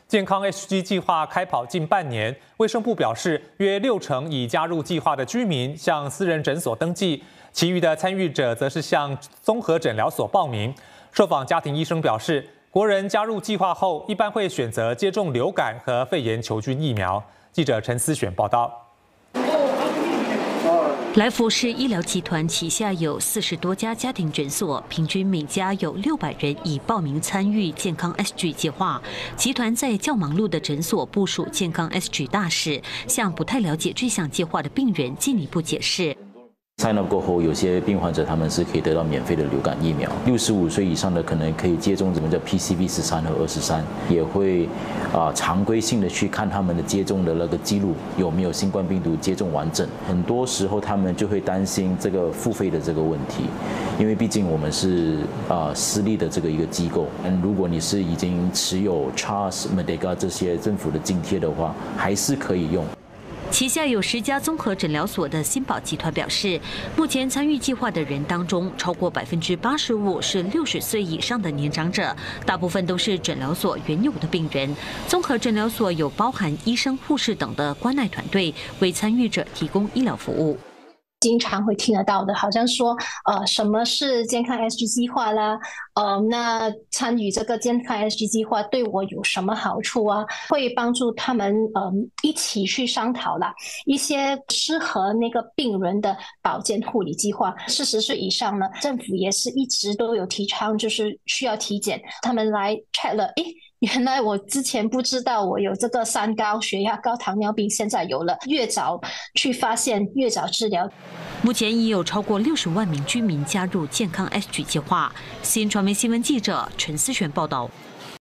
健康 SG 计划开跑近半年，卫生部表示，约60%已加入计划的居民向私人诊所登记，其余的参与者则是向综合诊疗所报名。受访家庭医生表示，国人加入计划后，一般会选择接种流感和肺炎球菌疫苗。记者陈思璇报道。 来福士医疗集团旗下有40多家家庭诊所，平均每家有600人已报名参与健康 SG 计划。集团在较忙碌的诊所部署健康 SG 大使，向不太了解这项计划的病人进一步解释。 sign up 过后，有些病患者他们是可以得到免费的流感疫苗。65岁以上的可能可以接种什么叫 PCV13和23，也会常规性的去看他们的接种的那个记录有没有新冠病毒接种完整。很多时候他们就会担心这个付费的这个问题，因为毕竟我们是私立的这个一个机构。如果你是已经持有 CHARLS、Medega 这些政府的津贴的话，还是可以用。 旗下有10家综合诊疗所的新宝集团表示，目前参与计划的人当中，超过85%是60岁以上的年长者，大部分都是诊疗所原有的病人。综合诊疗所有包含医生、护士等的关爱团队，为参与者提供医疗服务。 经常会听得到的，好像说，什么是健康 SG 计划啦？那参与这个健康 SG 计划对我有什么好处啊？会帮助他们，一起去商讨啦，一些适合那个病人的保健护理计划。40岁以上呢，政府也是一直都有提倡，就是需要体检，他们来 check 了，诶。 原来我之前不知道我有这个三高、血压高、糖尿病，现在有了。越早去发现，越早治疗。 目前已有超过60万名居民加入健康 SG 计划。新传媒新闻记者陈思璇报道。